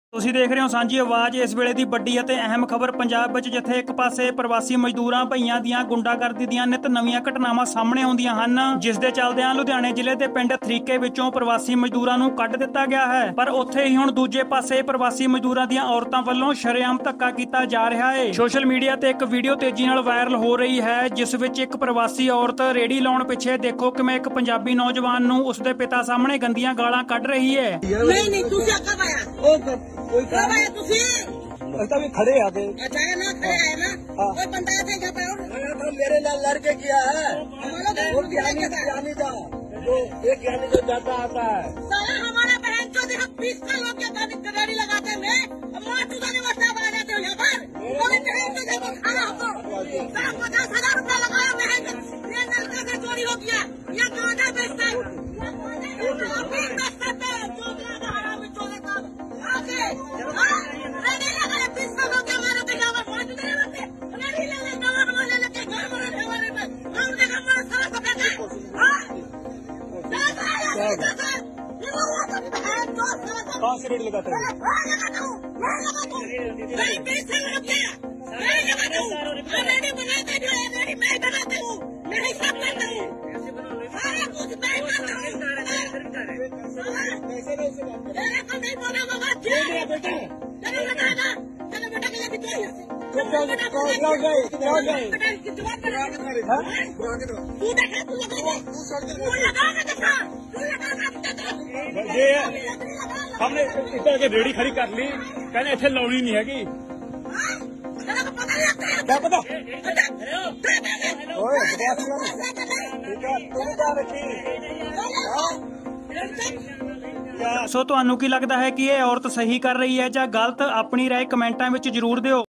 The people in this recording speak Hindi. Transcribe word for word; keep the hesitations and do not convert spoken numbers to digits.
ਤੁਸੀਂ ਦੇਖ ਰਹੇ ਹੋ ਸਾਂਝੀ ਆਵਾਜ਼। ਇਸ ਵੇਲੇ ਦੀ ਵੱਡੀ ਅਤੇ ਅਹਿਮ ਖਬਰ ਪੰਜਾਬ ਵਿੱਚ, ਜਿੱਥੇ ਇੱਕ ਪਾਸੇ ਪ੍ਰਵਾਸੀ ਮਜ਼ਦੂਰਾਂ ਭਈਆਂ ਦੀਆਂ ਗੁੰਡਾਗਰਦੀ ਦੀਆਂ ਨਿਤ ਨਵੀਆਂ ਘਟਨਾਵਾਂ ਸਾਹਮਣੇ ਆਉਂਦੀਆਂ ਹਨ, ਜਿਸ ਦੇ ਚੱਲਦਿਆਂ ਲੁਧਿਆਣੇ ਜ਼ਿਲ੍ਹੇ ਦੇ ਪਿੰਡ ਥਰੀਕੇ ਵਿੱਚੋਂ ਪ੍ਰਵਾਸੀ ਮਜ਼ਦੂਰਾਂ ਨੂੰ ਕੱਢ ਦਿੱਤਾ ਗਿਆ ਹੈ। ਪਰ ਉੱਥੇ ਹੀ ਹੁਣ ਦੂਜੇ ਪਾਸੇ ਪ੍ਰਵਾਸੀ ਮਜ਼ਦੂਰਾਂ ਦੀਆਂ ਔਰਤਾਂ ਵੱਲੋਂ ਸ਼ਰੇਆਮ ਧੱਕਾ ਕੀਤਾ ਜਾ ਰਿਹਾ ਹੈ। ਸੋਸ਼ਲ ਮੀਡੀਆ ਤੇ ਇੱਕ ਵੀਡੀਓ ਤੇਜ਼ੀ ਨਾਲ ਵਾਇਰਲ ਹੋ ਰਹੀ ਹੈ, ਜਿਸ ਵਿੱਚ ਇੱਕ ਪ੍ਰਵਾਸੀ ਔਰਤ ਰੇੜੀ ਲਾਉਣ ਪਿੱਛੇ ਦੇਖੋ ਕਿਵੇਂ ਇੱਕ ਪੰਜਾਬੀ ਨੌਜਵਾਨ ਨੂੰ ਉਸਦੇ ਪਿਤਾ ਸਾਹਮਣੇ ਗੰਦੀਆਂ ਗਾਲਾਂ ਕੱਢ ਰਹੀ ਹੈ। ਨਹੀਂ ਨਹੀਂ ਤੁਸੀਂ ਕਬ ਆਇਆ? कोई कब आया तुसी? भी खड़े आ गए। अच्छा है ना, खड़े आए ना। कोई बंदा ऐसे क्या पाया? तो मेरे लाल लड़के किया है। हमारा तो वो ज्ञानी ज्ञानी था, जो एक ज्ञानी जो जाता आता है। साला हमारा बहन चो देखो बीस साल हो गया गाड़ी लगाते हुए, माँ चुदा ने बस्ता बना जाते हो यहाँ पर। और बहन चो देखो खाना हमको सात पचास हजार रुपया लगाया बहन चो, ये नलका से चोरी हो गया। यहाँ गांजा बेचता है, बेचता है चोकला का हराम में चोरे का आगे रेडी लगा ले बीस साल हो गया हमारे पे गाँव पाँच दिन रहते रेडी लगा गाँव में ले लेके घर में रहने वाले में हम देखा हमारा सारा पकड़ना हाँ लगा लगा ये वो तो बहन दो साल कौन सी रेडी लगाते हैं? मैं लगाता हूँ मैं लगाता हूँ नहीं बीस साल हो गया मैं लगाता हूँ मैं रेडी बनाता जो है रेडी मैं बनाता हूँ मैं हिसाब करता हूँ सारा कुछ मैं करता हूँ मेरे को नहीं बोला बाबा क्या बेटा चलो बेटा ना चलो बेटा के लिए भी चाहिए क्या गए क्या गए तू देखा तू लगा तू लगा ना देखा तू लगा ना ये हमने इतना के रेडी खड़ी कर ली, कहने इतने लाउनी नहीं हैगी। क्या पता ਸੋ ਤੁਹਾਨੂੰ ਕੀ ਲੱਗਦਾ ਹੈ ਕਿ ਇਹ ਔਰਤ ਸਹੀ ਕਰ ਰਹੀ ਹੈ ਜਾਂ ਗਲਤ? ਆਪਣੀ ਰਾਏ ਕਮੈਂਟਾਂ ਵਿੱਚ ਜ਼ਰੂਰ ਦਿਓ।